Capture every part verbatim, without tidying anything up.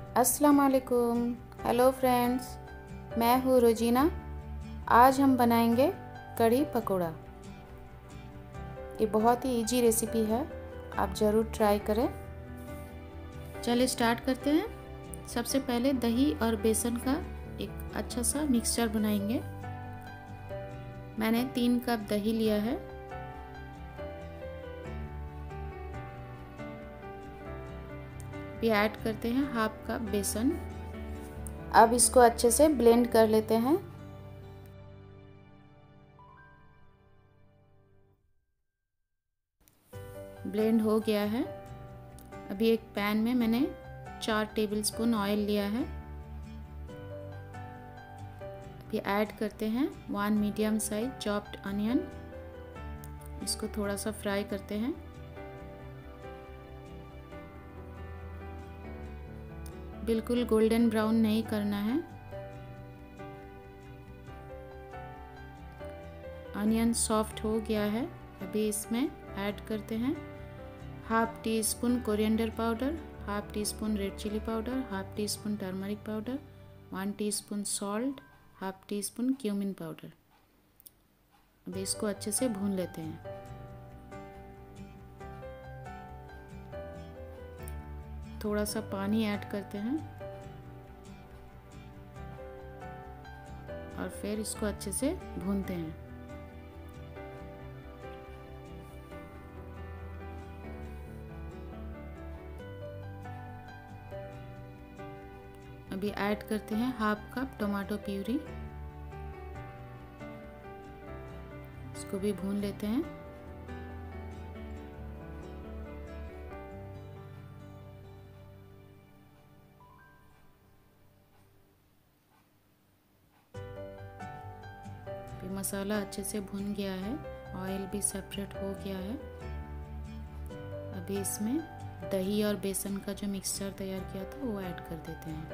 अस्सलाम वालेकुम। Hello friends, मैं हूँ रोजीना। आज हम बनाएंगे कढ़ी पकोड़ा। ये बहुत ही इजी रेसिपी है, आप ज़रूर ट्राई करें। चलिए स्टार्ट करते हैं। सबसे पहले दही और बेसन का एक अच्छा सा मिक्सचर बनाएंगे। मैंने तीन कप दही लिया है। भी ऐड करते हैं हाफ कप बेसन। अब इसको अच्छे से ब्लेंड कर लेते हैं। ब्लेंड हो गया है। अभी एक पैन में मैंने चार टेबलस्पून ऑयल लिया है। अभी ऐड करते हैं one medium size chopped onion. इसको थोड़ा सा फ्राई करते हैं। बिल्कुल गोल्डन ब्राउन नहीं करना है। अनियन सॉफ्ट हो गया है। अभी इसमें ऐड करते हैं half teaspoon coriander powder, half teaspoon red chilli powder, half teaspoon turmeric powder, one teaspoon salt, half teaspoon cumin powder. अभी इसको अच्छे से भून लेते हैं। थोड़ा सा पानी ऐड करते हैं और फिर इसको अच्छे से भूनते हैं। अभी ऐड करते हैं हाफ कप टमाटो प्यूरी। इसको भी भून लेते हैं। मसाला अच्छे से भुन गया है, ऑयल भी सेपरेट हो गया है। अभी इसमें दही और बेसन का जो मिक्सचर तैयार किया था वो ऐड कर देते हैं।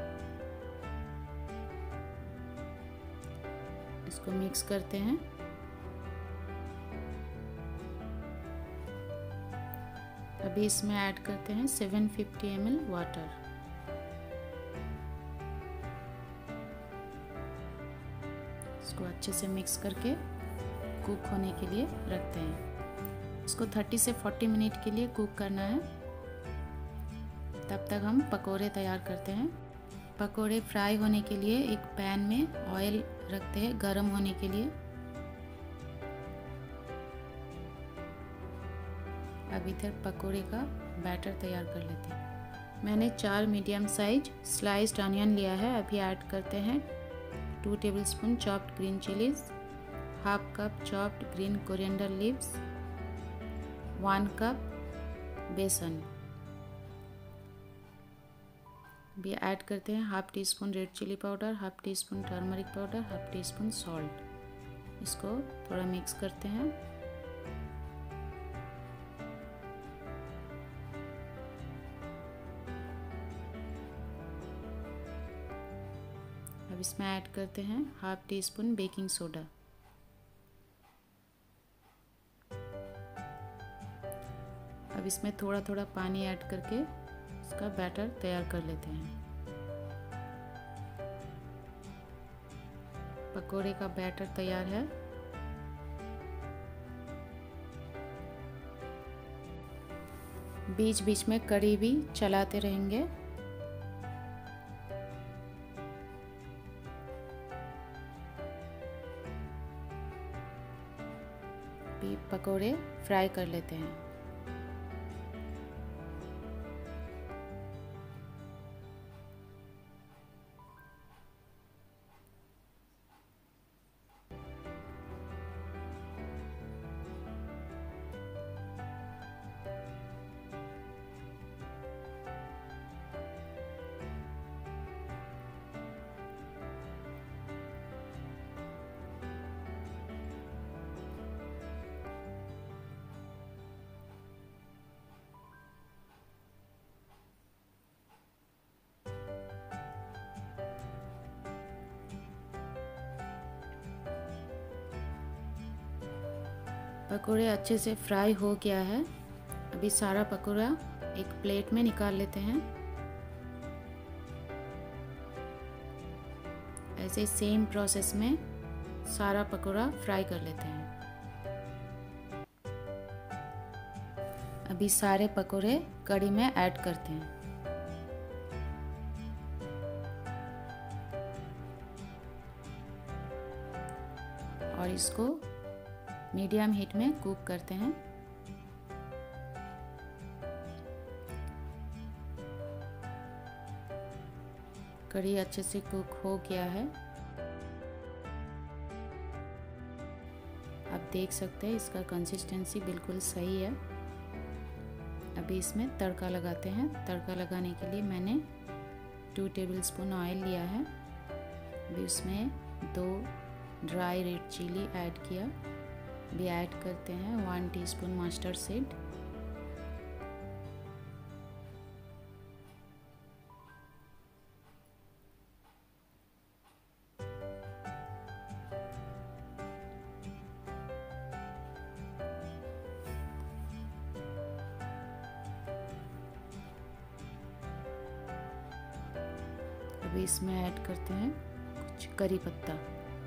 इसको मिक्स करते हैं। अभी इसमें ऐड करते हैं seven fifty M L water. इसको अच्छे से मिक्स करके कुक होने के लिए रखते हैं। इसको तीस से चालीस मिनट के लिए कुक करना है। तब तक हम पकोड़े तैयार करते हैं। पकोड़े फ्राई होने के लिए एक पैन में ऑयल रखते हैं गरम होने के लिए। अब इधर पकोड़े का बैटर तैयार कर लेते हैं। मैंने चार मीडियम साइज स्लाइस्ड अनियन लिया है। अभी ऐड करते हैं two tablespoon chopped green chillies, half cup chopped green coriander leaves, one cup besan. भी ऐड करते हैं half teaspoon red chilli powder, half teaspoon turmeric powder, half teaspoon salt. इसको थोड़ा मिक्स करते हैं। अब इसमें ऐड करते हैं half teaspoon baking soda. अब इसमें थोड़ा थोड़ा पानी ऐड करके इसका बैटर तैयार कर लेते हैं। पकोड़े का बैटर तैयार है। बीच बीच में कढ़ी भी चलाते रहेंगे। पकोड़े फ्राई कर लेते हैं। पकोड़े अच्छे से फ्राई हो गया है। अभी सारा पकोड़ा एक प्लेट में निकाल लेते हैं। ऐसे सेम प्रोसेस में सारा पकौड़ा फ्राई कर लेते हैं। अभी सारे पकौड़े कढ़ी में ऐड करते हैं। और इसको मीडियम हीट में कुक करते हैं। कढ़ी अच्छे से कुक हो गया है। आप देख सकते हैं इसका कंसिस्टेंसी बिल्कुल सही है। अभी इसमें तड़का लगाते हैं। तड़का लगाने के लिए मैंने टू टेबलस्पून ऑयल लिया है। अभी उसमें दो ड्राई रेड चिली ऐड किया। भी ऐड करते हैं वन टीस्पून मस्टर्ड सीड, अभी इसमें ऐड करते हैं कुछ करी पत्ता।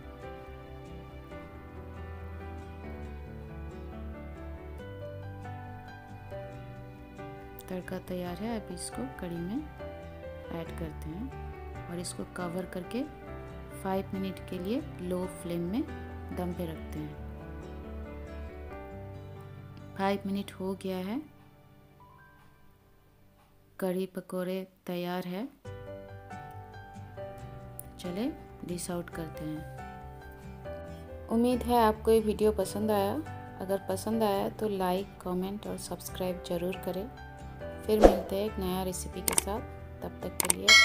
तड़का तैयार है। अब इसको कढ़ी में ऐड करते हैं और इसको कवर करके फाइव मिनट के लिए लो फ्लेम में दम पे रखते हैं। फाइव मिनट हो गया है। कढ़ी पकोड़े तैयार है। चले डिश आउट करते हैं। उम्मीद है आपको ये वीडियो पसंद आया। अगर पसंद आया तो लाइक, कमेंट और सब्सक्राइब ज़रूर करें। फिर मिलते हैं एक नया रेसिपी के साथ। तब तक के लिए